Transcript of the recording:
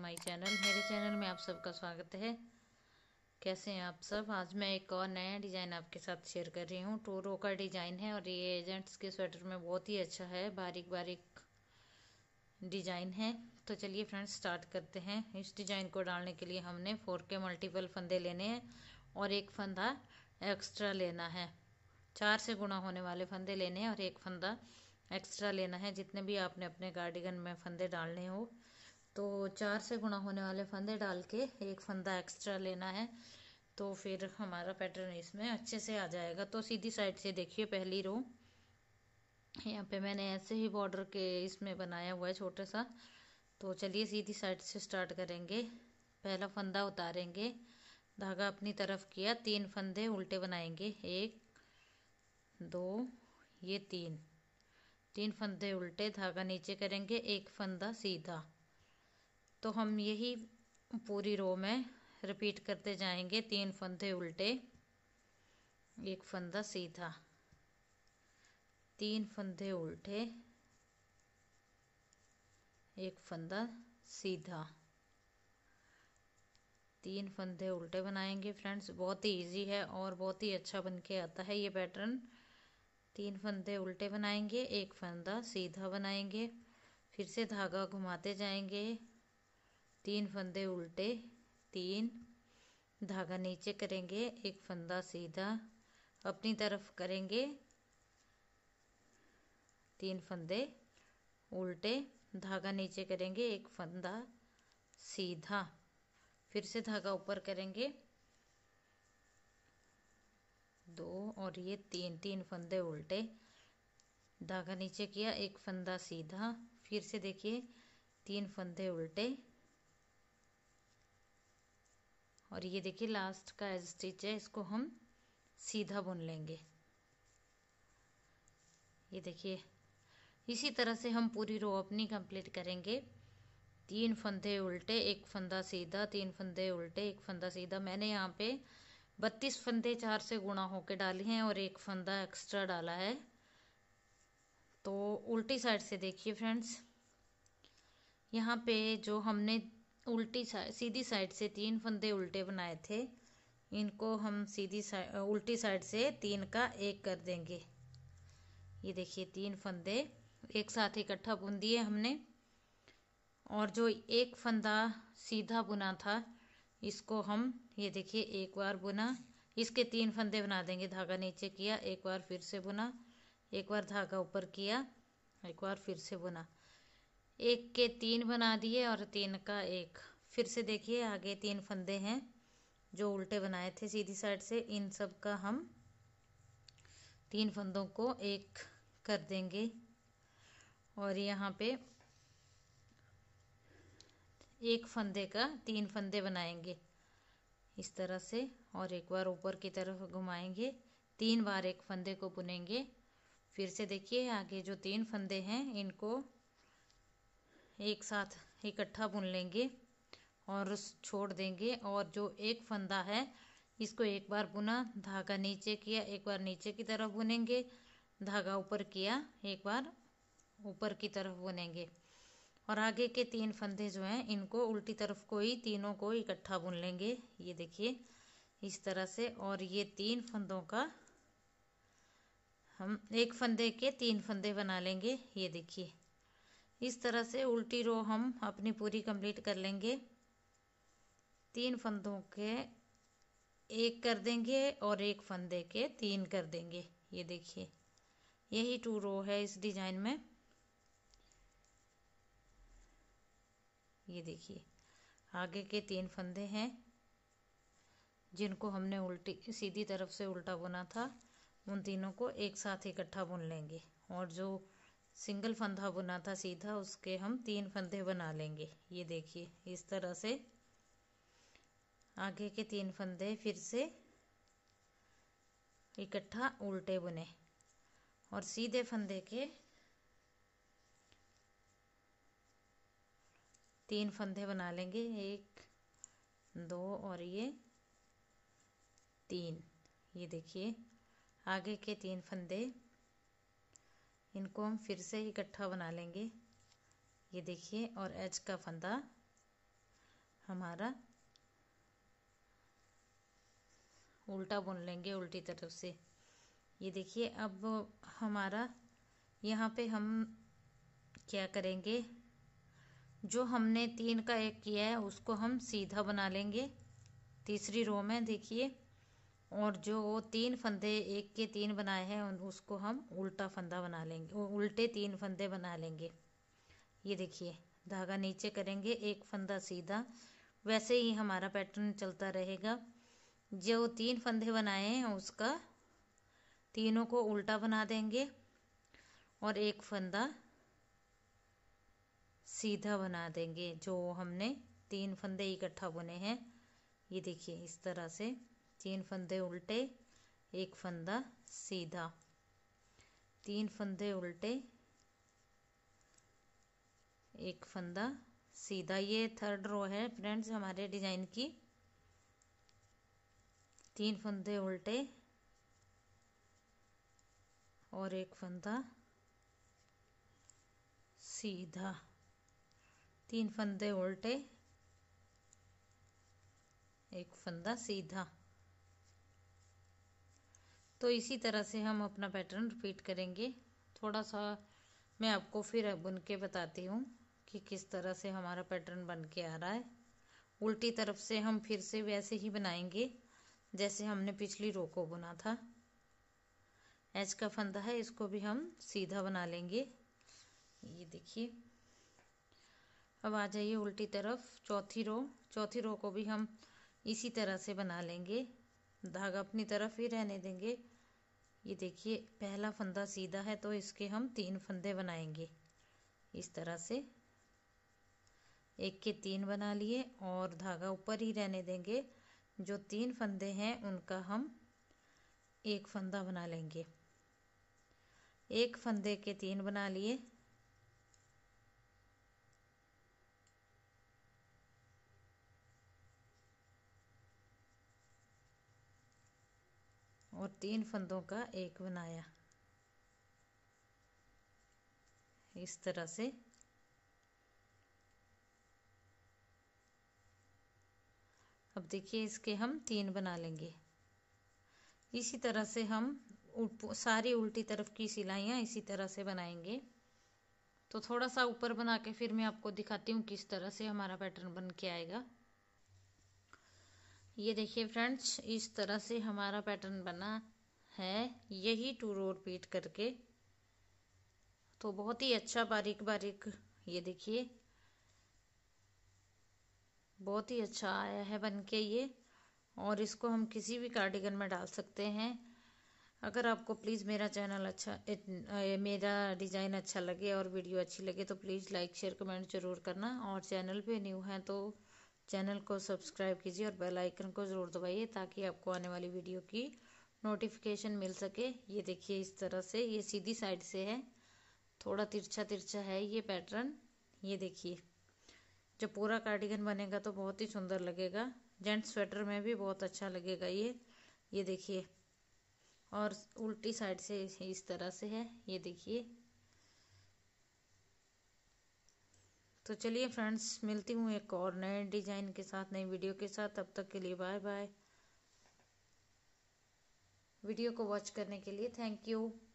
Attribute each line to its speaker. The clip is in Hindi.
Speaker 1: My channel. मेरे चैनल में आप सबका स्वागत है। कैसे हैं आप सब? आज मैं एक और नया डिज़ाइन आपके साथ शेयर कर रही हूँ। 2 रो का डिज़ाइन है और ये जेंट्स के स्वेटर में बहुत ही अच्छा है। बारीक बारीक डिज़ाइन है। तो चलिए फ्रेंड्स स्टार्ट करते हैं। इस डिज़ाइन को डालने के लिए हमने 4 के मल्टीपल फंदे लेने हैं और एक फंदा एक्स्ट्रा लेना है। 4 से गुणा होने वाले फंदे लेने हैं और एक फंदा एक्स्ट्रा लेना है। जितने भी आपने अपने कार्डिगन में फंदे डालने हो तो 4 से गुणा होने वाले फंदे डाल के एक फंदा एक्स्ट्रा लेना है, तो फिर हमारा पैटर्न इसमें अच्छे से आ जाएगा। तो सीधी साइड से देखिए, पहली रो यहाँ पे मैंने ऐसे ही बॉर्डर के इसमें बनाया हुआ है छोटा सा। तो चलिए सीधी साइड से स्टार्ट करेंगे। पहला फंदा उतारेंगे, धागा अपनी तरफ किया, 3 फंदे उल्टे बनाएंगे, 1 2 ये 3 फंदे उल्टे, धागा नीचे करेंगे, एक फंदा सीधा। तो हम यही पूरी रो में रिपीट करते जाएंगे। 3 फंदे उल्टे, एक फंदा सीधा, 3 फंदे उल्टे, एक फंदा सीधा, 3 फंदे उल्टे बनाएंगे। फ्रेंड्स बहुत ही इजी है और बहुत ही अच्छा बन के आता है ये पैटर्न। 3 फंदे उल्टे बनाएंगे, एक फंदा सीधा बनाएंगे, फिर से धागा घुमाते जाएंगे, 3 फंदे उल्टे, 3 धागा नीचे करेंगे, एक फंदा सीधा, अपनी तरफ करेंगे, 3 फंदे उल्टे, धागा नीचे करेंगे, एक फंदा सीधा, फिर से धागा ऊपर करेंगे, 2 और ये 3 फंदे उल्टे, धागा नीचे किया, एक फंदा सीधा, फिर से देखिए 3 फंदे उल्टे और ये देखिए लास्ट का एज स्टिच है, इसको हम सीधा बुन लेंगे। ये देखिए इसी तरह से हम पूरी रो अपनी कंप्लीट करेंगे। 3 फंदे उल्टे, एक फंदा सीधा, 3 फंदे उल्टे, एक फंदा सीधा। मैंने यहाँ पे 32 फंदे 4 से गुणा होके डाले हैं और एक फंदा एक्स्ट्रा डाला है। तो उल्टी साइड से देखिए फ्रेंड्स, यहाँ पे जो हमने उल्टी साइड सीधी साइड से 3 फंदे उल्टे बनाए थे, इनको हम सीधी साइड उल्टी साइड से 3 का 1 कर देंगे। ये देखिए 3 फंदे एक साथ इकट्ठा बुन दिए हमने और जो एक फंदा सीधा बुना था इसको हम ये देखिए एक बार बुना, इसके 3 फंदे बना देंगे। धागा नीचे किया, एक बार फिर से बुना, एक बार धागा ऊपर किया, एक बार फिर से बुना, एक के 3 बना दिए और 3 का 1। फिर से देखिए आगे 3 फंदे हैं जो उल्टे बनाए थे सीधी साइड से, इन सब का हम 3 फंदों को 1 कर देंगे और यहाँ पे एक फंदे का 3 फंदे बनाएंगे इस तरह से और एक बार ऊपर की तरफ घुमाएंगे, 3 बार एक फंदे को बुनेंगे। फिर से देखिए आगे जो 3 फंदे हैं इनको एक साथ इकट्ठा बुन लेंगे और छोड़ देंगे और जो एक फंदा है इसको एक बार बुना, धागा नीचे किया, एक बार नीचे की तरफ बुनेंगे, धागा ऊपर किया, एक बार ऊपर की तरफ बुनेंगे और आगे के 3 फंदे जो हैं इनको उल्टी तरफ को ही तीनों को इकट्ठा बुन लेंगे। ये देखिए इस तरह से, और ये 3 फंदों का हम एक फंदे के 3 फंदे बना लेंगे। ये देखिए इस तरह से उल्टी रो हम अपनी पूरी कंप्लीट कर लेंगे। 3 फंदों के 1 कर देंगे और एक फंदे के 3 कर देंगे। ये देखिए यही 2 रो है इस डिजाइन में। ये देखिए आगे के 3 फंदे हैं जिनको हमने उल्टी सीधी तरफ से उल्टा बुना था, उन तीनों को एक साथ इकट्ठा बुन लेंगे और जो सिंगल फंदा बुना था सीधा उसके हम 3 फंदे बना लेंगे। ये देखिए इस तरह से आगे के 3 फंदे फिर से इकट्ठा उल्टे बुने और सीधे फंदे के 3 फंदे बना लेंगे, 1 2 और ये 3। ये देखिए आगे के 3 फंदे इनको हम फिर से इकट्ठा बना लेंगे। ये देखिए और एज का फंदा हमारा उल्टा बुन लेंगे उल्टी तरफ से। ये देखिए अब हमारा यहाँ पे हम क्या करेंगे, जो हमने 3 का 1 किया है उसको हम सीधा बना लेंगे तीसरी रो में, देखिए। और जो 3 फंदे 1 के 3 बनाए हैं उसको हम उल्टा फंदा बना लेंगे, उल्टे 3 फंदे बना लेंगे। ये देखिए धागा नीचे करेंगे, 1 फंदा सीधा, वैसे ही हमारा पैटर्न चलता रहेगा। जो 3 फंदे बनाए हैं उसका तीनों को उल्टा बना देंगे और 1 फंदा सीधा बना देंगे। जो हमने 3 फंदे इकट्ठा बुने हैं, ये देखिए इस तरह से 3 फंदे उल्टे 1 फंदा सीधा, 3 फंदे उल्टे 1 फंदा सीधा। ये 3rd रो है फ्रेंड्स हमारे डिजाइन की। 3 फंदे उल्टे और 1 फंदा सीधा, 3 फंदे उल्टे 1 फंदा सीधा। तो इसी तरह से हम अपना पैटर्न रिपीट करेंगे। थोड़ा सा मैं आपको फिर बुन के बताती हूँ कि किस तरह से हमारा पैटर्न बन के आ रहा है। उल्टी तरफ से हम फिर से वैसे ही बनाएंगे जैसे हमने पिछली रो को बुना था। एच का फंदा है, इसको भी हम सीधा बना लेंगे। ये देखिए अब आ जाइए उल्टी तरफ, चौथी रो को भी हम इसी तरह से बना लेंगे, धागा अपनी तरफ ही रहने देंगे। ये देखिए पहला फंदा सीधा है तो इसके हम 3 फंदे बनाएंगे इस तरह से, 1 के 3 बना लिए और धागा ऊपर ही रहने देंगे। जो 3 फंदे हैं उनका हम 1 फंदा बना लेंगे, 1 फंदे के 3 बना लिए और 3 फंदों का 1 बनाया इस तरह से। अब देखिए इसके हम 3 बना लेंगे। इसी तरह से हम सारी उल्टी तरफ की सिलाइयाँ इसी तरह से बनाएंगे। तो थोड़ा सा ऊपर बना के फिर मैं आपको दिखाती हूँ किस तरह से हमारा पैटर्न बन के आएगा। ये देखिए फ्रेंड्स इस तरह से हमारा पैटर्न बना है, यही 2 रो रिपीट करके। तो बहुत ही अच्छा बारीक बारीक, ये देखिए बहुत ही अच्छा आया है बन के ये। और इसको हम किसी भी कार्डिगन में डाल सकते हैं। अगर आपको प्लीज़ मेरा चैनल मेरा डिज़ाइन अच्छा लगे और वीडियो अच्छी लगे तो प्लीज़ लाइक शेयर कमेंट ज़रूर करना। और चैनल पे न्यू हैं तो चैनल को सब्सक्राइब कीजिए और बेल आइकन को ज़रूर दबाइए ताकि आपको आने वाली वीडियो की नोटिफिकेशन मिल सके। ये देखिए इस तरह से, ये सीधी साइड से है, थोड़ा तिरछा तिरछा है ये पैटर्न। ये देखिए जब पूरा कार्डिगन बनेगा तो बहुत ही सुंदर लगेगा, जेंट्स स्वेटर में भी बहुत अच्छा लगेगा ये देखिए। और उल्टी साइड से इस तरह से है, ये देखिए। तो चलिए फ्रेंड्स मिलती हूँ एक और नए डिजाइन के साथ, नई वीडियो के साथ। तब तक के लिए बाय बाय। वीडियो को वॉच करने के लिए थैंक यू।